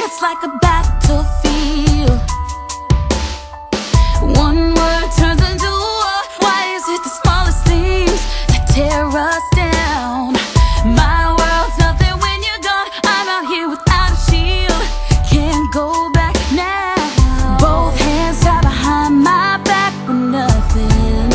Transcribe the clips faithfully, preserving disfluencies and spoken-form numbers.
It's like a battlefield. One word turns into war. Why is it the smallest things that tear us down? My world's nothing when you're gone. I'm out here without a shield, can't go back now. Both hands tied behind my back with nothing.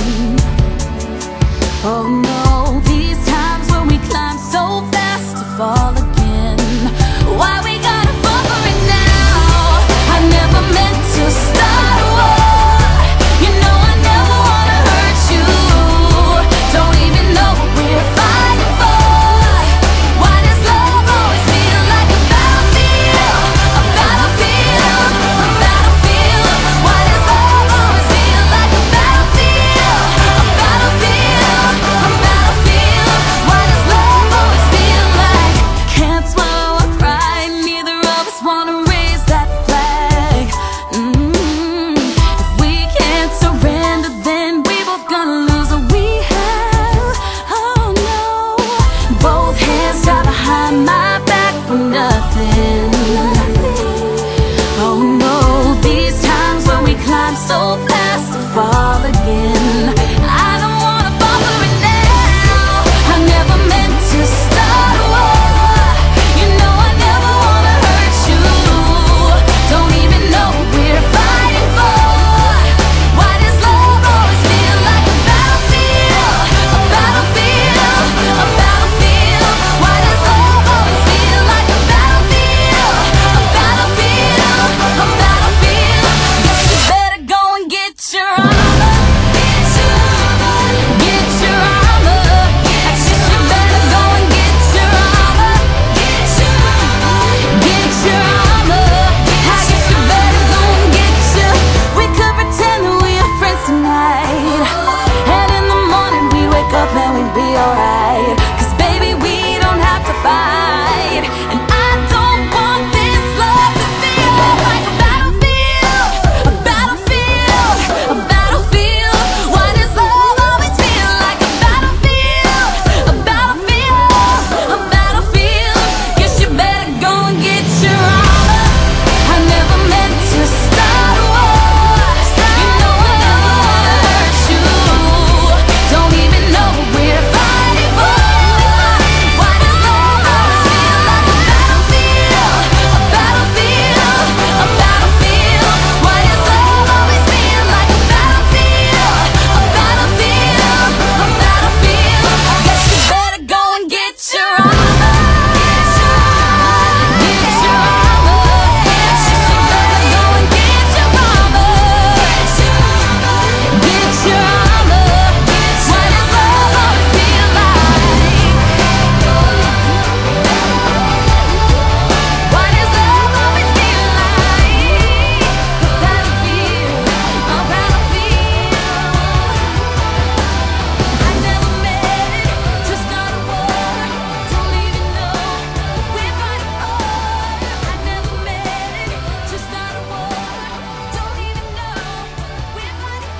Oh no, these times when we climb so fast to fall again. Why we gotta fall for it now? I never meant to start a war. You know I never wanna hurt you. Don't even know what we're fighting for. Why does love always feel like a battlefield? A battlefield, a battlefield. Why does love always feel like a battlefield? A battlefield, a battlefield. Why does love always feel like can't swallow a pride? Neither of us wanna raise that flag. Mm-hmm. If we can't surrender, then we both gonna lose what we have. Oh no, both hands tied behind my back for nothing. Oh no, these times when we climb so fast to fall again. I don't wanna fall for it now. I never meant to start a war. You know I never wanna hurt you. Don't even know what we're fighting for. Why does love always feel like a battlefield? A battlefield, a battlefield. Why does love always feel like a battlefield? A battlefield, a battlefield. Guess you better go and get your armor. Get your armor. Get your armor. I guess you better go and get your armor. Get your armor. Get your armor. I guess you better go and get your. We could pretend that we are friends tonight, and in the morning we wake up and we'd be alright. Cause baby, we don't have to fight. And I don't want this love to feel like a battlefield. A battlefield, a battlefield. Why does love always feel like a battlefield? A battlefield, a battlefield. Guess you better go and get your armor. I never meant to start a war. You know I never wanna hurt you. Don't even know what we're fighting for. Why does love always feel like a battlefield? A battlefield, a battlefield. Why does love always feel like a battlefield? A battlefield, a battlefield. Guess you better go and get your armor. Get your armor. Get your armor. Guess you better go and get your armor. Get your armor. Get your armor. Why does love always feel like? Why does love always feel like a battlefield? A battlefield. I never meant to start a war. Don't even know what we're fighting for. I never meant to start a war. Don't even know what we're fighting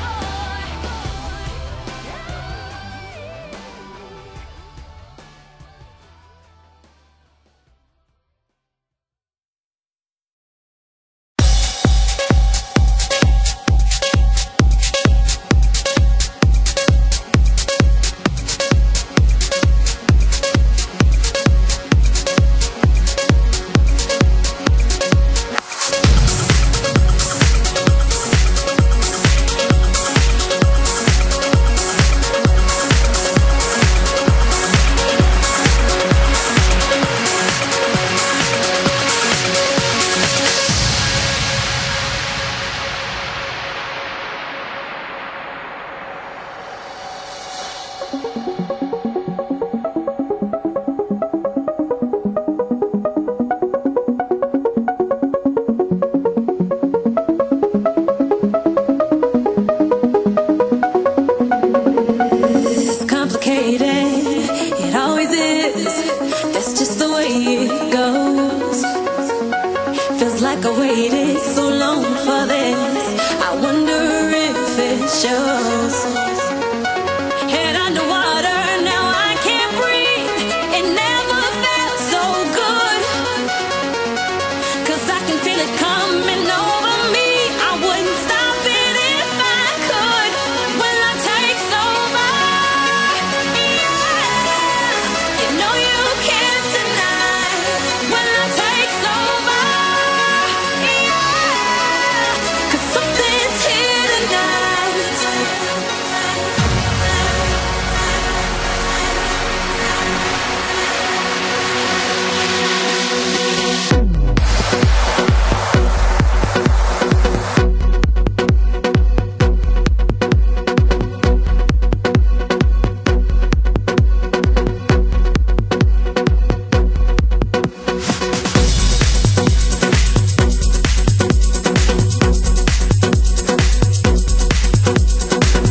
It's complicated, it always is. That's just the way it goes. Feels like I waited so long for this. I wonder if it shows. And